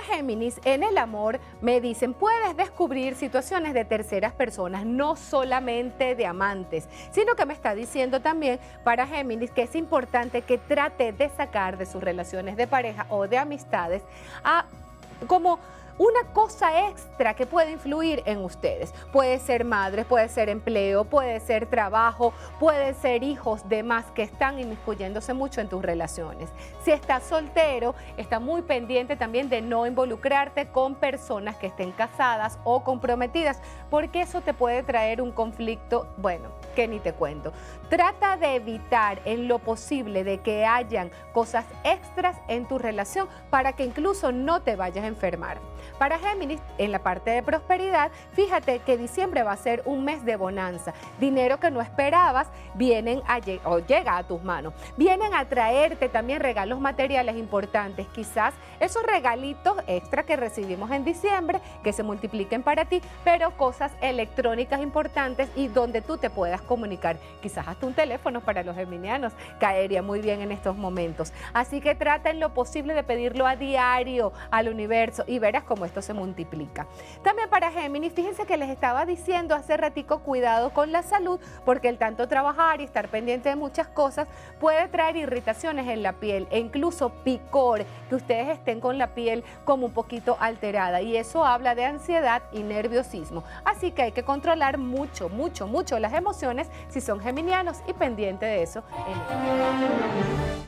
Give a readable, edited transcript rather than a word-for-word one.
Géminis, en el amor me dicen, puedes descubrir situaciones de terceras personas, no solamente de amantes, sino que me está diciendo también para Géminis que es importante que trate de sacar de sus relaciones de pareja o de amistades como una cosa extra que puede influir en ustedes. Puede ser madre, puede ser empleo, puede ser trabajo, puede ser hijos de más que están inmiscuyéndose mucho en tus relaciones. Si estás soltero, está muy pendiente también de no involucrarte con personas que estén casadas o comprometidas, porque eso te puede traer un conflicto, bueno, que ni te cuento. Trata de evitar en lo posible de que hayan cosas extras en tu relación para que incluso no te vayas a enfermar. Para Géminis, en la parte de prosperidad, fíjate que diciembre va a ser un mes de bonanza. Dinero que no esperabas llega a tus manos. Vienen a traerte también regalos materiales importantes. Quizás esos regalitos extra que recibimos en diciembre, que se multipliquen para ti, pero cosas electrónicas importantes y donde tú te puedas comunicar. Quizás hasta un teléfono para los geminianos caería muy bien en estos momentos. Así que trata en lo posible de pedirlo a diario al universo y verás cómo esto se multiplica. También para Géminis, fíjense que les estaba diciendo hace ratico, cuidado con la salud, porque el tanto trabajar y estar pendiente de muchas cosas puede traer irritaciones en la piel e incluso picor, que ustedes estén con la piel como un poquito alterada, y eso habla de ansiedad y nerviosismo. Así que hay que controlar mucho las emociones si son geminianos y pendiente de eso en el